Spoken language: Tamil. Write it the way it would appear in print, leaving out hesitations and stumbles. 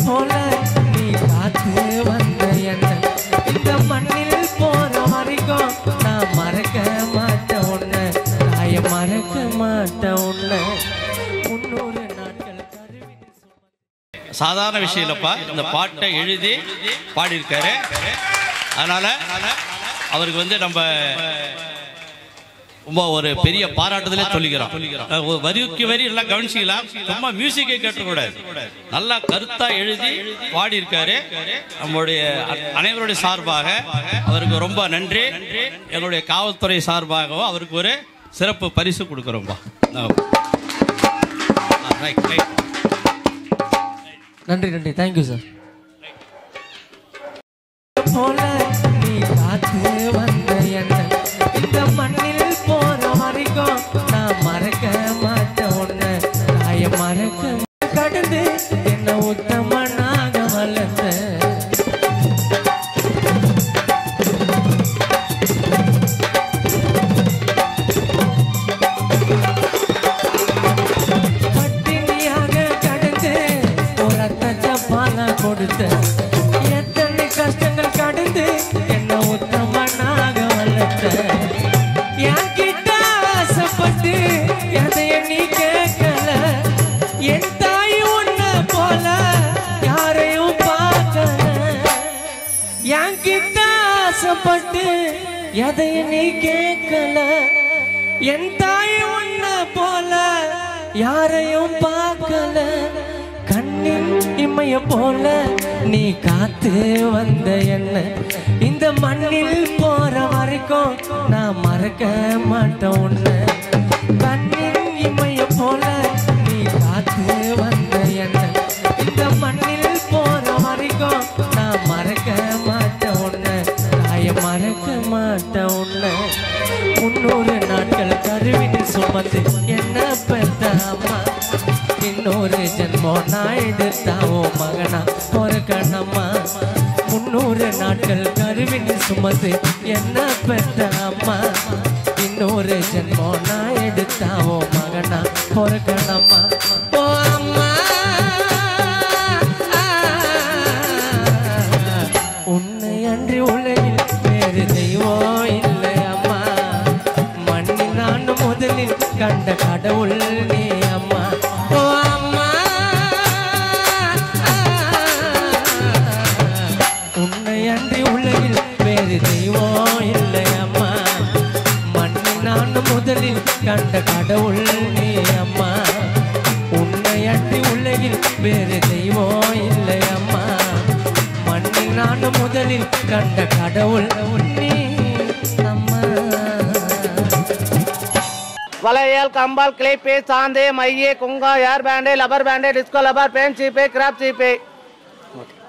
போல நீ காத்து வந்த என்ன இந்த மண்ணில் போற வரைக்கும் நான் மறக்க மாட்டேன் உன்னை தாய மறக்க மாட்டேன் உன்னை 300 நாட்கள் சாதாரண விஷயம் இல்லப்பா. இந்த பாட்டை எழுதி பாடியிருக்காரு. அதனால அவருக்கு வந்து நம்ம ரொம்ப ஒரு பெரிய பாராட்டுதலே சொல்லிக்கிறோம். வரிக்கு வரி எல்லாம் கவனிச்சிக்கலாம். சும்மா மியூசிக்கை கேட்டக்கூடாது. நல்லா கருத்தா எழுதி பாடியிருக்காரு. நம்மளுடைய அனைவருடைய சார்பாக அவருக்கு ரொம்ப நன்றி. எங்களுடைய காவல்துறை சார்பாகவும் அவருக்கு ஒரு சிறப்பு பரிசு கொடுக்குறோம்பா. நன்றி நன்றி. Thank you sir. போல நீ காத்து வந்த என்ன இந்த மண்ணில் போற வரைக்கும் நான் மறக்க மாட்டேன் உன்னை தாய மறக்க கடந்து என்ன உத்தமனாக வளர்த்த பட்டினியாக கடந்து ஒரு தச்சப்பால கொடுத்த எத்தனை கஷ்டங்கள் கடந்து என்ன உத்தமனாக வளர்த்த என் கிட்ட ஆசைப்பட்டு எதைய நீ கேட்கல என் தாய் உன்னை போல யாரையும் பார்க்கல என் கிட்ட ஆசைப்பட்டு எதைய நீ கேட்கல என் தாய் உன்னை போல யாரையும் பார்க்கல கண்ணின் இமைய போல நீ காத்து வந்த என்ன இந்த மண்ணில் போற வரைக்கும் நான் மறக்க மாட்டேன் உன்னை கண்ணின் இமைய போல நீ காத்து வந்த என்ன இந்த மண்ணில் போற வரைக்கும் நான் மறக்க மாட்டேன் உன்னை தாய மறக்க மாட்டேன் உன்னை 300 நாட்கள் கருவின் சுமந்து என்ன பெற்ற அம்மா இன்னொரு ஜென்மம் நான் எடுத்தாவோ மகனா பொறுக்கணம்மா 300 நாட்கள் கருவின் சுமந்து என்ன பெற்ற அம்மா இன்னொரு ஜென்மம் நான் எடுத்தாவோ மகனா பொறுக்கணம்மா ஓ அம்மா உன்னை அன்றி உலகில் வேறு தெய்வம் இல்லை அம்மா மண்ணில் நான் முதலில் கண்ட கடவுள் நீ அம்மா ஓ அம்மா உன்னை அன்றி உலகில் வேறு தெய்வம் இல்லை அம்மா மண்ணில் நான் முதலில் கண்ட கடவுள் நீ அம்மா உன்னை அன்றி உலகில் வேறு தெய்வம் இல்லை அம்மா மண்ணில் நான் முதலில் கண்ட கடவுள் நீ அம்மா வளையல் கம்பால் கிளிப்பு சாந்து மைய குங்கா hair band rubber band disco rubber பேன் சீப்பு கிராப் சீப்பு